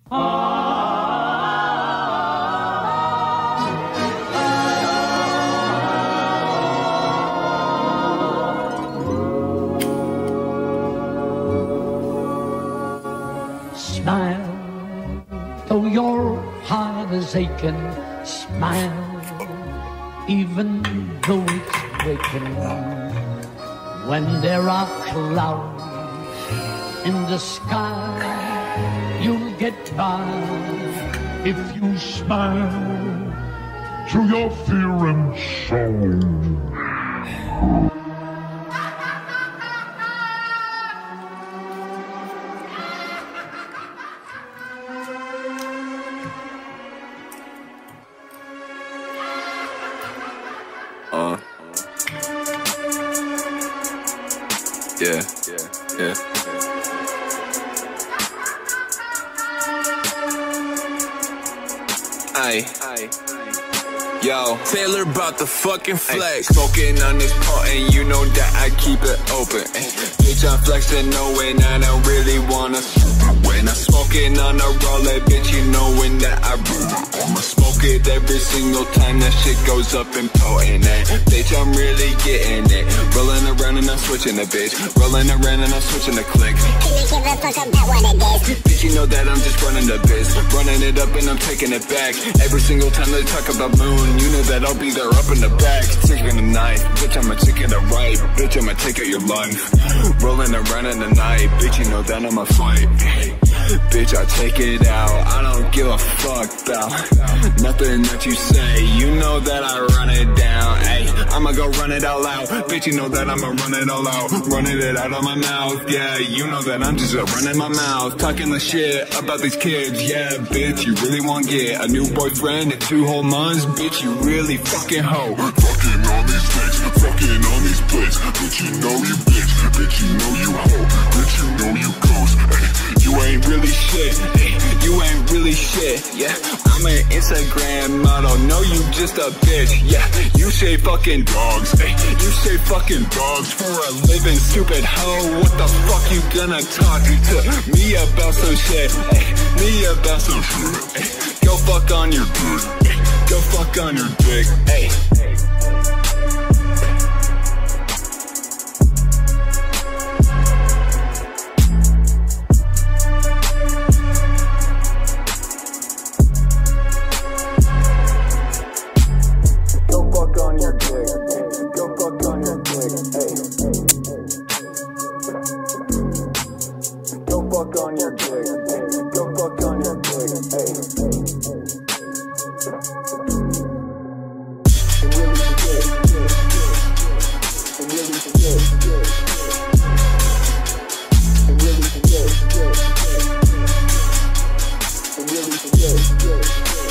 Smile, though your heart is aching. Smile, even though it's breaking. When there are clouds in the sky, you'll get by if you smile through your fear and sorrow. Yeah. Aye. Yo, Taylor about the fucking flex. Smoking on this pot and you know that I keep it open. Bitch, I'm flexing knowing I don't really wanna. When I'm smoking on a roller, bitch, you knowing that I'ma smoke it every single time that shit goes up and potent. Bitch, I'm really getting it. Rolling around and I'm switching the bitch. Rolling around and I'm switching the click. Couldn't give a fuck about what it is. Bitch, you know that I'm just running the biz. Running it up and I'm taking it back. Every single time they talk about moon, you know that I'll be there up in the back. Taking the knife, bitch, I'ma take it right. Bitch, I'ma take out your life. Rolling around in the night, bitch, you know that I'ma fight. Bitch, I take it out, I don't give a fuck about nothing that you say. You know that I run it down, ayy, I'ma go run it out loud. Bitch, you know that I'ma run it all out. Running it out of my mouth, yeah, you know that I'm just running my mouth. Talking the shit about these kids, yeah, bitch, you really want to get a new boyfriend in 2 whole months. Bitch, you really fucking hoe. Fucking on these dicks, fucking on these plates. Bitch, you know you bitch, bitch, you know you hoe. Bitch, you know you ghost, ayy. You ain't really shit, you ain't really shit, yeah. I'm an Instagram model, no you just a bitch, yeah. You say fucking dogs, you say fucking dogs for a living, stupid hoe. What the fuck you gonna talk to me about some shit, me about some shit, go fuck on your dick, go fuck on your dick, Yeah.